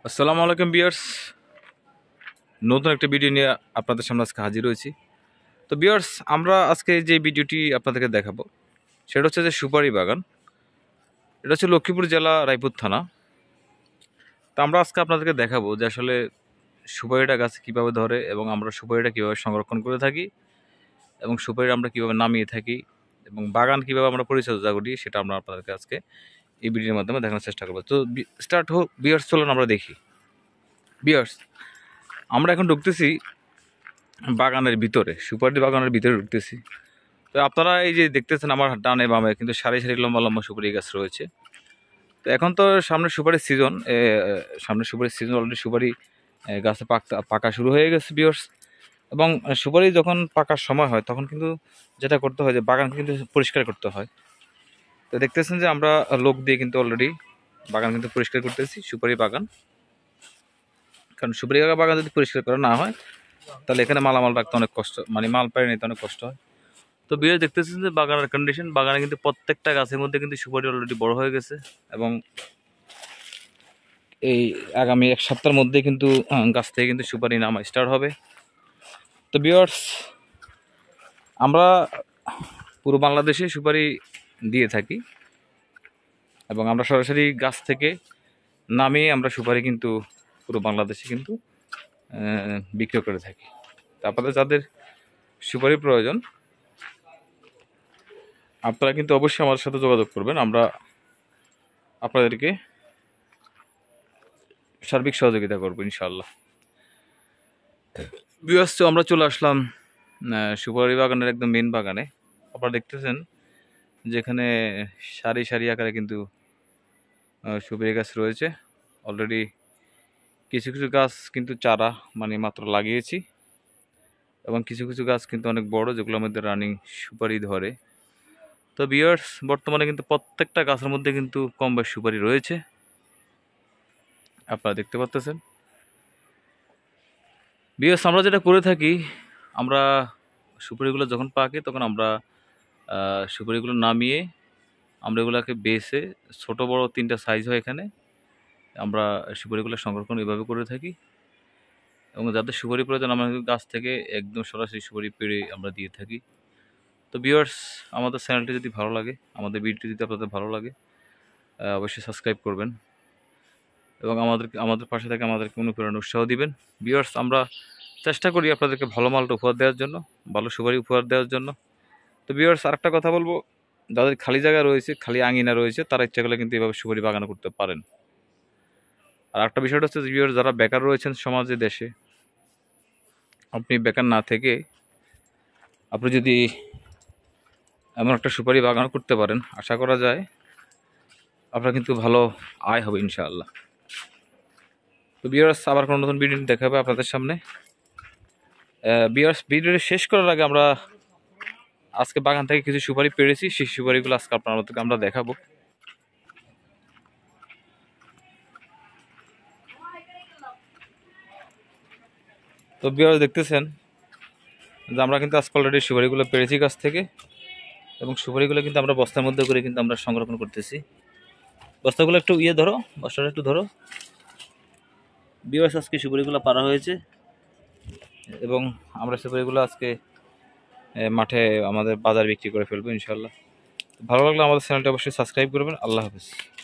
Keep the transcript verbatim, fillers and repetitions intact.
আসসালামু আলাইকুম ভিউয়ার্স, নতুন একটা ভিডিও নিয়ে আপনাদের সামনে আজকে হাজির হয়েছি। তো ভিউয়ার্স, আমরা আজকে যে ভিডিওটি আপনাদেরকে দেখাবো সেটা হচ্ছে যে সুপারি বাগান। এটা হচ্ছে লক্ষ্মীপুর জেলা, রায়পুর থানা। তো আমরা আজকে আপনাদেরকে দেখাবো যে আসলে সুপারিটা গাছে কীভাবে ধরে এবং আমরা সুপারিটা কীভাবে সংরক্ষণ করে থাকি এবং সুপারি আমরা কীভাবে নামিয়ে থাকি এবং বাগান কীভাবে আমরা পরিচর্যা করি সেটা আমরা আপনাদেরকে আজকে এই ভিডিওর মাধ্যমে দেখানোর চেষ্টা করবো। তো স্টার্ট হোক ভিউয়ার্স, চলুন আমরা দেখি। ভিউয়ার্স, আমরা এখন ঢুকতেছি বাগানের ভিতরে, সুপারি বাগানের ভিতরে ঢুকতেছি। তো আপনারা এই যে দেখতেছেন আমার ডানে বামে কিন্তু সারি সারি লম্বা লম্বা সুপারি গাছ রয়েছে। তো এখন তো সামনে সুপারির সিজন, সামনে সুপারির সিজন অলরেডি সুপারি গাছে পাকতে পাকা শুরু হয়ে গেছে ভিউয়ার্স। এবং সুপারি যখন পাকার সময় হয় তখন কিন্তু যেটা করতে হয় যে বাগান কিন্তু পরিষ্কার করতে হয়। তো দেখতেছেন যে আমরা লোক দিয়ে কিন্তু অলরেডি বাগান কিন্তু পরিষ্কার করতেছি, সুপারি বাগান। কারণ সুপারি বাগান যদি পরিষ্কার করা না হয় তাহলে এখানে মালামাল রাখতে অনেক কষ্ট, মানে মাল পাড়ি নিতে অনেক কষ্ট হয়। তো বিয়ে দেখতেছেন যে বাগানের কন্ডিশন, বাগানে কিন্তু প্রত্যেকটা গাছের মধ্যে কিন্তু সুপারি অলরেডি বড় হয়ে গেছে এবং এই আগামী এক সপ্তাহের মধ্যে কিন্তু গাছ থেকে কিন্তু সুপারি নামা স্টার্ট হবে। তো ভিউয়ার্স, আমরা পুরো বাংলাদেশে সুপারি দিয়ে থাকি এবং আমরা সরাসরি গাছ থেকে নামিয়ে আমরা সুপারি কিন্তু পুরো বাংলাদেশে কিন্তু বিক্রয় করে থাকি। তারপরে যাদের সুপারি প্রয়োজন আপনারা কিন্তু অবশ্যই আমার সাথে যোগাযোগ করবেন, আমরা আপনাদেরকে সার্বিক সহযোগিতা করবো ইনশাআল্লাহ। ভিউয়ার্স, আমরা চলে আসলাম সুপারি বাগানের একদম মেন বাগানে। আপনারা দেখতেছেন যেখানে সারি সারি আকারে কিন্তু সুপারি গাছ রয়েছে। অলরেডি কিছু কিছু গাছ কিন্তু চারা মানে মাত্র লাগিয়েছি এবং কিছু কিছু গাছ কিন্তু অনেক বড়, যেগুলোর মধ্যে রানিং সুপারি ধরে। তো ভিউয়ার্স, বর্তমানে কিন্তু প্রত্যেকটা গাছের মধ্যে কিন্তু কম বেশ সুপারি রয়েছে, আপনারা দেখতে পাচ্ছেন। ভিউয়ার্স, আমরা যেটা করে থাকি, আমরা সুপারিগুলো যখন পাকে তখন আমরা সুপারিগুলো নামিয়ে আমরা এগুলোকে বেছে, ছোট বড় তিনটা সাইজ হয় এখানে, আমরা সুপারিগুলো সংরক্ষণ এভাবে করে থাকি এবং যাদের সুপারি প্রয়োজন আমরা গাছ থেকে একদম সরাসরি সুপারি পেড়ে আমরা দিয়ে থাকি। তো ভিউয়ার্স, আমাদের চ্যানেলটি যদি ভালো লাগে, আমাদের ভিডিওটি যদি আপনাদের ভালো লাগে অবশ্যই সাবস্ক্রাইব করবেন এবং আমাদের আমাদের পাশে থেকে আমাদেরকে অনুপ্রেরণা উৎসাহ দিবেন। ভিউয়ার্স, আমরা চেষ্টা করি আপনাদেরকে ভালো মালটা উপহার দেওয়ার জন্য, ভালো সুপারি উপহার দেওয়ার জন্য। তো ভিউয়ার্স, আরেকটা কথা বলবো, যাদের খালি জায়গা রয়েছে, খালি আঙিনা রয়েছে, তারা ইচ্ছা করলে কিন্তু এভাবে সুপারি বাগান করতে পারেন। আর একটা বিষয়টা হচ্ছে যে ভিউয়ার্স, যারা বেকার রয়েছেন সমাজে, দেশে, আপনি বেকার না থেকে আপনি যদি এমন একটা সুপারি বাগান করতে পারেন, আশা করা যায় আপনার কিন্তু ভালো আয় হবে ইনশাআল্লাহ। তো ভিউয়ার্স, আবার কোনো নতুন ভিডিও দেখাবে আপনাদের সামনে। ভিউয়ার্স, ভিডিওটি শেষ করার আগে আমরা আজকে বাগান থেকে কিছু সুপারি পেরেছি, সেই সুপারিগুলো আজকে আপনাদেরকে আমরা দেখাবো। তো ভিউয়ার্স, দেখতেছেন যে আমরা কিন্তু আজকে অলরেডি সুপারিগুলো পেরেছি গাছ থেকে এবং সুপারিগুলো কিন্তু আমরা বস্তার মধ্যে করে কিন্তু আমরা সংরক্ষণ করতেছি। বস্তাগুলো একটু ইয়ে ধরো, বস্তাটা একটু ধরো। ভিউয়ার্স, আজকে সুপারিগুলো পারা হয়েছে এবং আমরা সুপারিগুলো আজকে মাঠে আমাদের বাজার বিক্রি করে ফেলবো ইনশাআল্লাহ। ভালো লাগলে আমাদের চ্যানেলটা অবশ্যই সাবস্ক্রাইব করবেন। আল্লাহ হাফেজ।